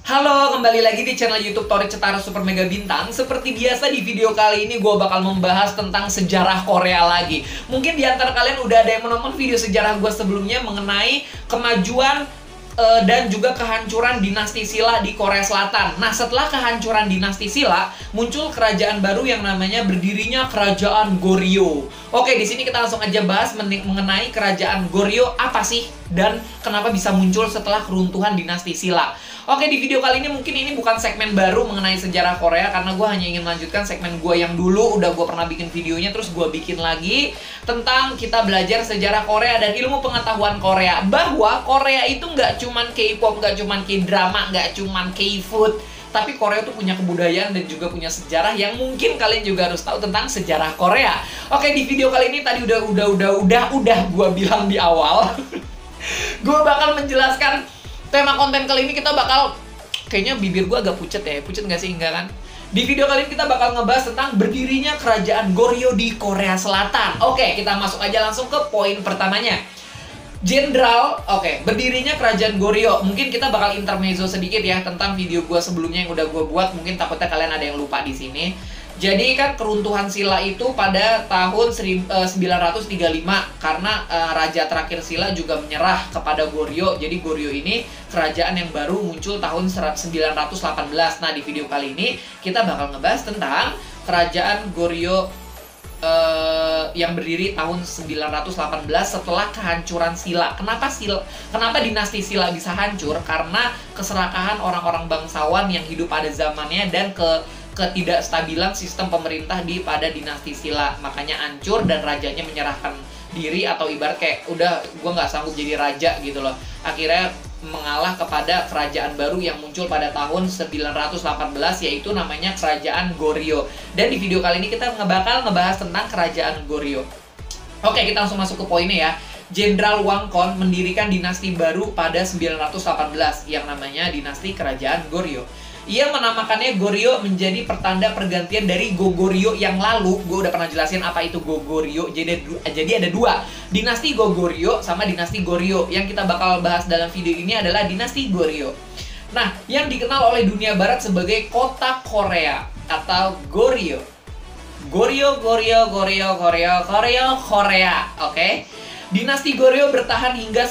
Halo, kembali lagi di channel YouTube Tori Cetara Super Mega Bintang. Seperti biasa di video kali ini gue bakal membahas tentang sejarah Korea lagi. Mungkin di antara kalian udah ada yang menonton video sejarah gue sebelumnya mengenai kemajuan dan juga kehancuran dinasti Silla di Korea Selatan. Nah, setelah kehancuran dinasti Silla, muncul kerajaan baru yang namanya berdirinya Kerajaan Goryeo. Oke, di sini kita langsung aja bahas mengenai Kerajaan Goryeo apa sih dan kenapa bisa muncul setelah keruntuhan dinasti Silla. Oke, di video kali ini mungkin ini bukan segmen baru mengenai sejarah Korea, karena gue hanya ingin melanjutkan segmen gue yang dulu udah gue pernah bikin videonya, terus gue bikin lagi tentang kita belajar sejarah Korea dan ilmu pengetahuan Korea. Bahwa Korea itu nggak cuman K-pop, nggak cuman K-drama, nggak cuman K-food, tapi Korea tuh punya kebudayaan dan juga punya sejarah yang mungkin kalian juga harus tahu tentang sejarah Korea. Oke, di video kali ini tadi udah gue bilang di awal. Gue bakal menjelaskan tema konten kali ini. Kita bakal, kayaknya bibir gue agak pucet ya, pucet nggak sih? Enggak kan? Di video kali ini kita bakal ngebahas tentang berdirinya Kerajaan Goryeo di Korea Selatan. Oke, kita masuk aja langsung ke poin pertamanya. Berdirinya Kerajaan Goryeo. Mungkin kita bakal intermezzo sedikit ya tentang video gue sebelumnya yang udah gue buat. Mungkin takutnya kalian ada yang lupa di sini. Jadi kan keruntuhan Silla itu pada tahun 935 karena raja terakhir Silla juga menyerah kepada Goryeo. Jadi Goryeo ini kerajaan yang baru muncul tahun 918. Nah, di video kali ini kita bakal ngebahas tentang kerajaan Goryeo yang berdiri tahun 918 setelah kehancuran Silla. Kenapa dinasti Silla bisa hancur? Karena keserakahan orang-orang bangsawan yang hidup pada zamannya dan ketidakstabilan sistem pemerintah pada dinasti Silla. Makanya hancur dan rajanya menyerahkan diri, atau ibarat kayak udah gue nggak sanggup jadi raja gitu loh. Akhirnya mengalah kepada kerajaan baru yang muncul pada tahun 918, yaitu namanya Kerajaan Goryeo. Dan di video kali ini kita bakal ngebahas tentang Kerajaan Goryeo. Oke, kita langsung masuk ke poinnya ya. Jenderal Wang Kon mendirikan dinasti baru pada 918 yang namanya dinasti Kerajaan Goryeo. Ia menamakannya Goryeo menjadi pertanda pergantian dari Goguryeo yang lalu. Gue udah pernah jelasin apa itu Goguryeo. Jadi ada dua, dinasti Goguryeo sama dinasti Goryeo. Yang kita bakal bahas dalam video ini adalah dinasti Goryeo. Nah, yang dikenal oleh dunia barat sebagai kota Korea atau Goryeo. Goryeo, Korea. Oke. Dinasti Goryeo bertahan hingga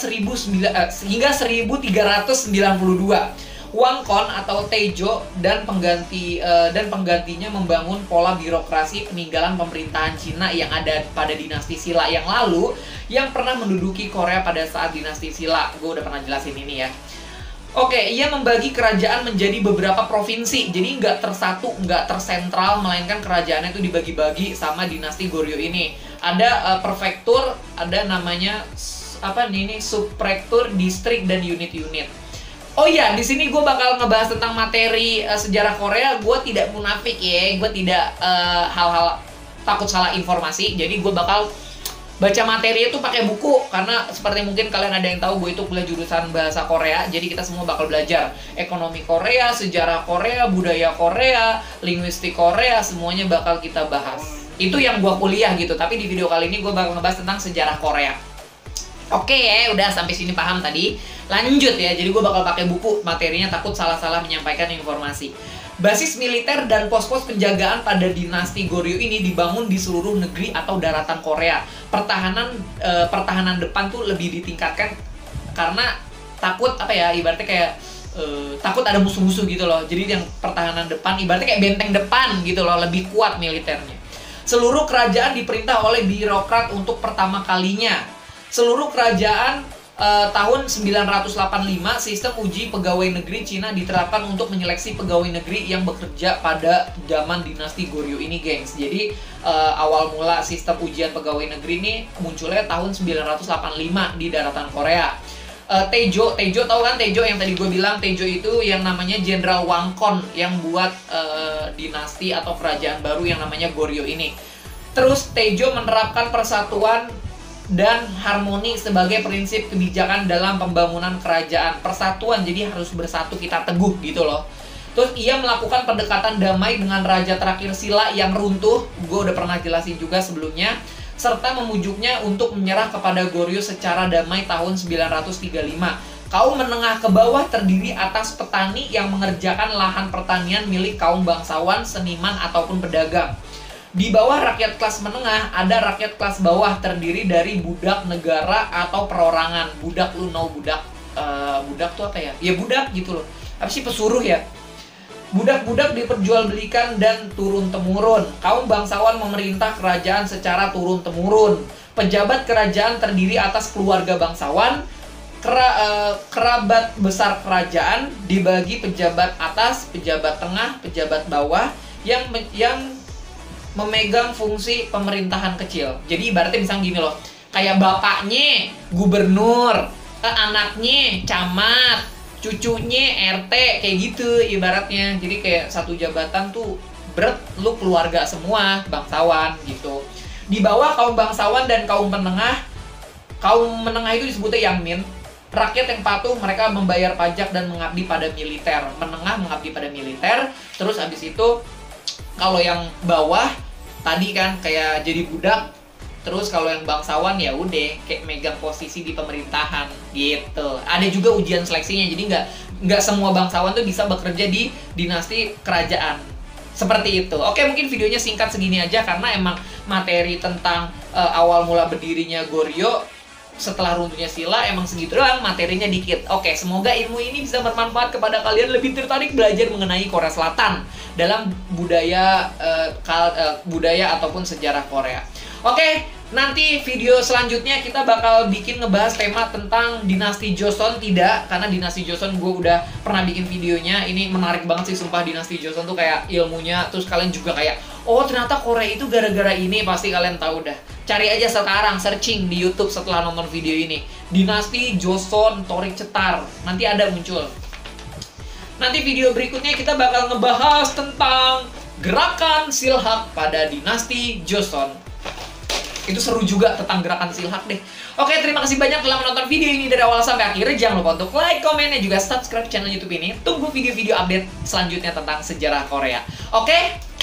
1392. Wang Kon atau Taejo dan penggantinya membangun pola birokrasi peninggalan pemerintahan Cina yang ada pada dinasti Silla yang lalu, yang pernah menduduki Korea pada saat dinasti Silla. Gue udah pernah jelasin ini ya. Oke, ia membagi kerajaan menjadi beberapa provinsi. Jadi nggak tersatu, nggak tersentral, melainkan kerajaannya itu dibagi-bagi sama dinasti Goryeo ini. Ada prefektur, ada namanya subprefektur, distrik, dan unit-unit. Oh iya, di sini gue bakal ngebahas tentang materi sejarah Korea. Gue tidak munafik ya, gue tidak hal-hal takut salah informasi. Jadi gue bakal baca materi itu pakai buku, karena seperti mungkin kalian ada yang tahu, gue itu kuliah jurusan bahasa Korea. Jadi kita semua bakal belajar ekonomi Korea, sejarah Korea, budaya Korea, linguistik Korea, semuanya bakal kita bahas. Itu yang gue kuliah gitu. Tapi di video kali ini gue bakal ngebahas tentang sejarah Korea. Oke ya, udah sampai sini paham tadi. Lanjut ya, jadi gue bakal pakai buku materinya, takut salah-salah menyampaikan informasi. Basis militer dan pos-pos penjagaan pada dinasti Goryeo ini dibangun di seluruh negeri atau daratan Korea. Pertahanan depan tuh lebih ditingkatkan karena takut ibaratnya kayak takut ada musuh-musuh gitu loh. Jadi yang pertahanan depan ibaratnya kayak benteng depan gitu loh, lebih kuat militernya. Seluruh kerajaan diperintah oleh birokrat untuk pertama kalinya. Seluruh kerajaan tahun 985, sistem uji pegawai negeri Cina diterapkan untuk menyeleksi pegawai negeri yang bekerja pada zaman dinasti Goryeo ini, gengs. Jadi awal mula sistem ujian pegawai negeri ini munculnya tahun 985 di daratan Korea. Taejo tahu kan Taejo yang tadi gue bilang? Taejo itu yang namanya Jenderal Wang Kon yang buat dinasti atau kerajaan baru yang namanya Goryeo ini. Terus Taejo menerapkan persatuan dan harmoni sebagai prinsip kebijakan dalam pembangunan kerajaan. Persatuan, jadi harus bersatu, kita teguh gitu loh. Terus ia melakukan pendekatan damai dengan raja terakhir Silla yang runtuh. Gue udah pernah jelasin juga sebelumnya. serta memujuknya untuk menyerah kepada Goryeo secara damai tahun 935. Kaum menengah ke bawah terdiri atas petani yang mengerjakan lahan pertanian milik kaum bangsawan, seniman, ataupun pedagang. Di bawah rakyat kelas menengah, ada rakyat kelas bawah terdiri dari budak negara atau perorangan. Budak, lu know budak? Budak tuh apa ya? Ya budak gitu loh. Apa sih, pesuruh ya? Budak-budak diperjualbelikan dan turun-temurun. Kaum bangsawan memerintah kerajaan secara turun-temurun. Pejabat kerajaan terdiri atas keluarga bangsawan. Kerabat besar kerajaan dibagi pejabat atas, pejabat tengah, pejabat bawah yang memegang fungsi pemerintahan kecil. Jadi ibaratnya misalnya gini loh, kayak bapaknya gubernur, anaknya camat, cucunya RT, kayak gitu ibaratnya. Jadi kayak satu jabatan tuh berat, lu keluarga semua, bangsawan gitu. Di bawah kaum bangsawan dan kaum menengah itu disebutnya yangmin. Rakyat yang patuh, mereka membayar pajak dan mengabdi pada militer. Menengah mengabdi pada militer. Terus habis itu kalau yang bawah tadi kan kayak jadi budak. Terus kalau yang bangsawan ya udah kayak megang posisi di pemerintahan gitu. Ada juga ujian seleksinya, jadi nggak semua bangsawan tuh bisa bekerja di dinasti kerajaan. Seperti itu. Oke, mungkin videonya singkat segini aja karena emang materi tentang awal mula berdirinya Goryeo setelah runtuhnya Silla emang segitu doang, materinya dikit. Oke, semoga ilmu ini bisa bermanfaat kepada kalian lebih tertarik belajar mengenai Korea Selatan dalam budaya ataupun sejarah Korea. Oke, nanti video selanjutnya kita bakal bikin ngebahas tema tentang dinasti Joseon. Tidak, karena dinasti Joseon gue udah pernah bikin videonya. Ini menarik banget sih sumpah, dinasti Joseon tuh kayak ilmunya. Terus kalian juga kayak, oh ternyata Korea itu gara-gara ini. Pasti kalian tahu dah. Cari aja sekarang, searching di YouTube setelah nonton video ini. Dinasti Joseon Torik Cetar. Nanti ada muncul. Nanti video berikutnya kita bakal ngebahas tentang gerakan Silhak pada dinasti Joseon. Itu seru juga tentang gerakan Silhak deh. Oke, terima kasih banyak telah menonton video ini dari awal sampai akhir. Jangan lupa untuk like, komen, dan juga subscribe channel YouTube ini. Tunggu video-video update selanjutnya tentang sejarah Korea. Oke?